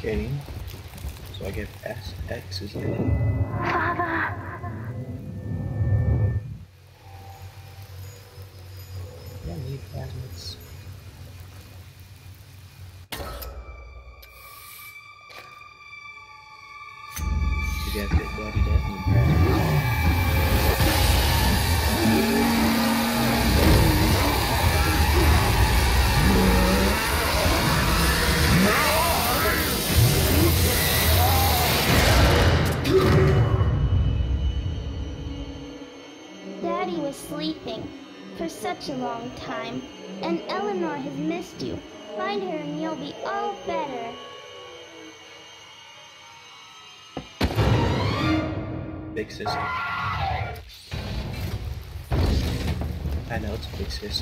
reciprocating. So I guess X is in. Father! I need plasmids. You guys get bloody death and plasmids. Daddy was sleeping for such a long time, and Eleanor has missed you. Find her and you'll be all better. Big sister. I know it's a big sister.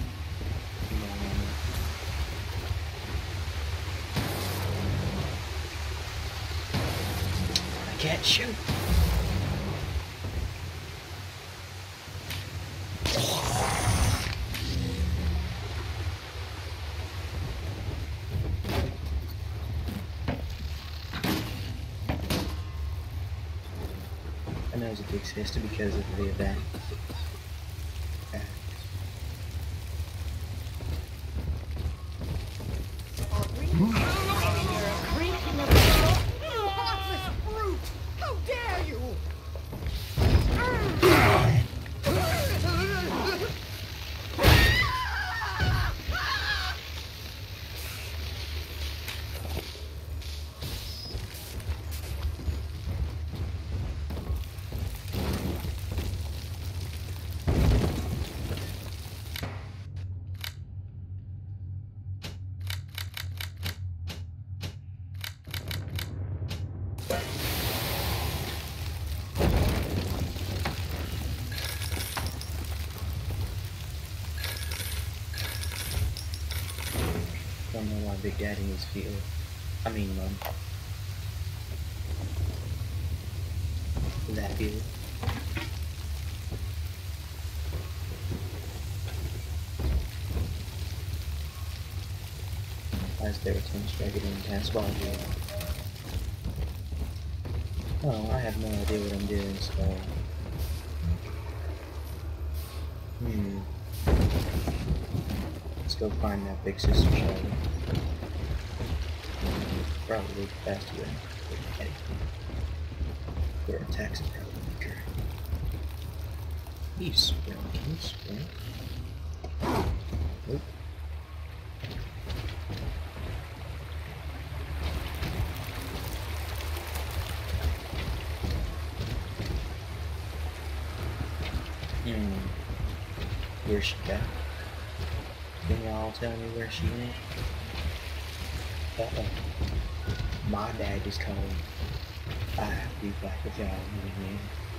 I can't shoot. I know it's a big sister because of the event. How dare you! I don't know why Big Daddy needs field. I mean, that field. As their attempts to get in past ball game. Oh, I have no idea what I'm doing, so. Let's go find that big sister Charlie. Probably faster than Eddie. Their attacks are probably weaker. You sprint, can you sprint? Nope. Where's she at? Can y'all tell me where she went? Uh-oh. My dad is calling. I have to be back with y'all in a minute.